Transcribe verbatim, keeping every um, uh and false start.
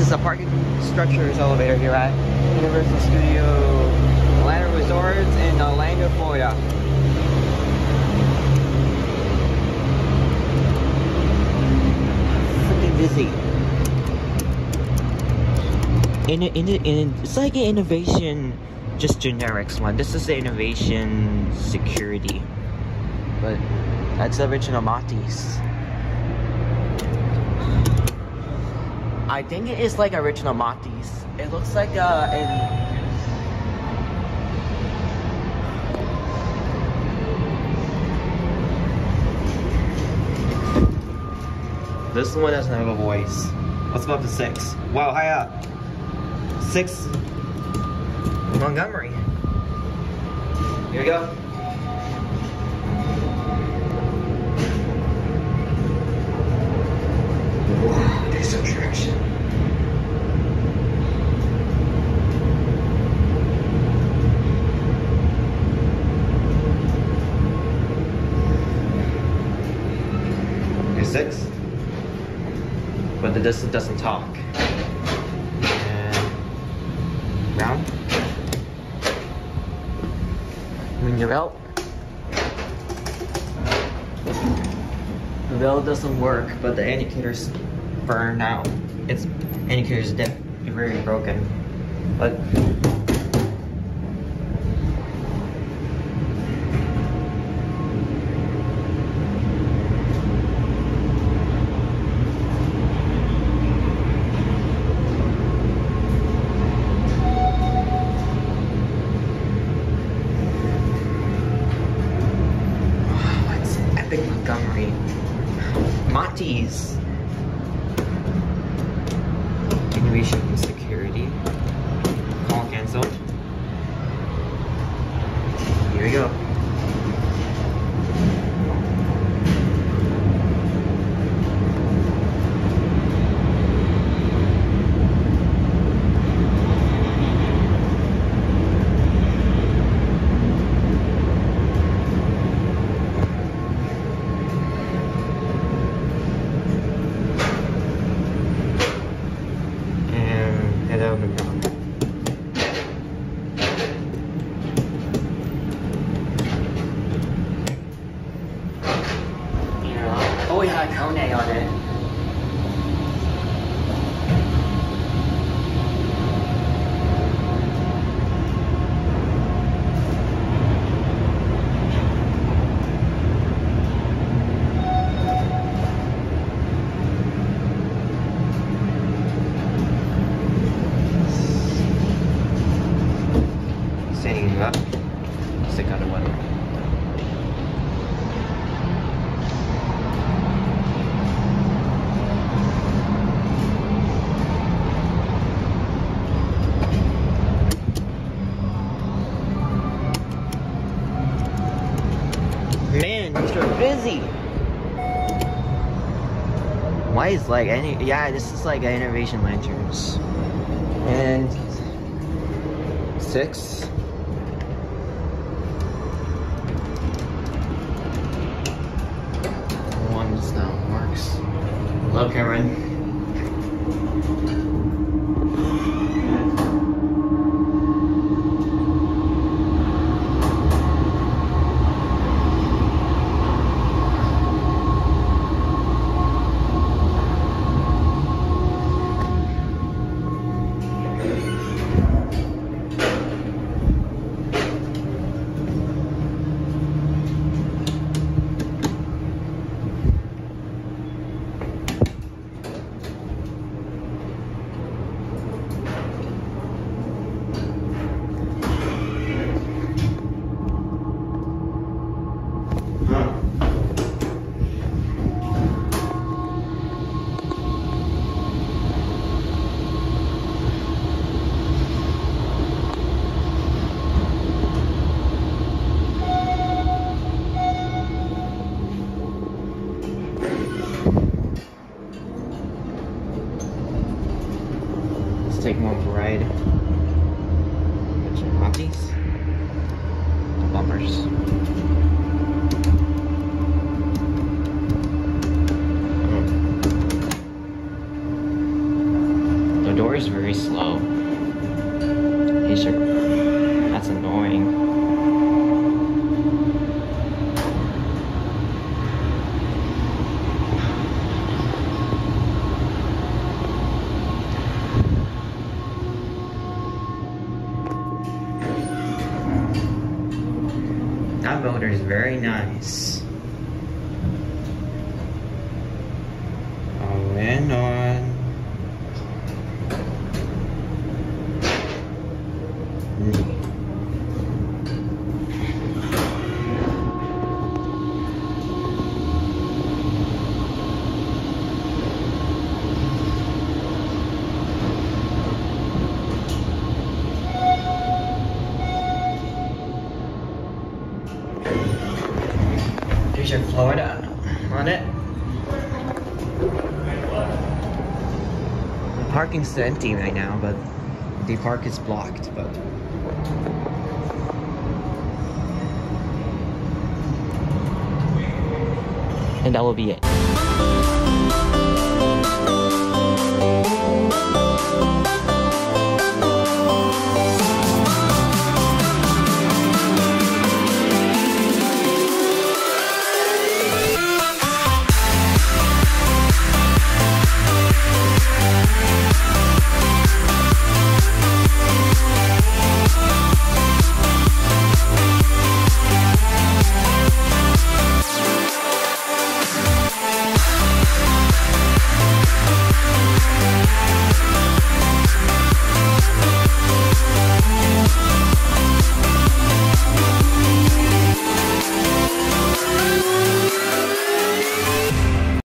is a parking structures elevator here at Universal Studio Orlando Resorts in Orlando, Florida. Freaking busy. In, in, in, it's like an innovation, just generics one. This is the innovation security, but that's the original Matis. I think it is like original Matis. It looks like uh, in this one doesn't have a voice. Let's go up to six. Wow, high up. Six. Montgomery. Here we go. Wow, there's some traction. Here's six. But the distance doesn't talk. And round. When you're out, the bell doesn't work, but the indicator's burned out. Its indicator's dead, very broken. But Epic Montgomery. Matis. Innovation and security. Call cancelled. Here we go. Oh, it had a Kone on it. Setting up. Stick out of weather. Man, you're busy. Why is like any? Yeah, this is like innovation lanterns. And six. One just now works. Hello, Cameron. Let's take one more ride. Get some Matis. Bumpers. The door slow. Hey, sure. That's annoying. That motor is very nice. Oh, and on. Here's your Florida on it. The parking's empty right now, but the park is blocked, but and that will be it.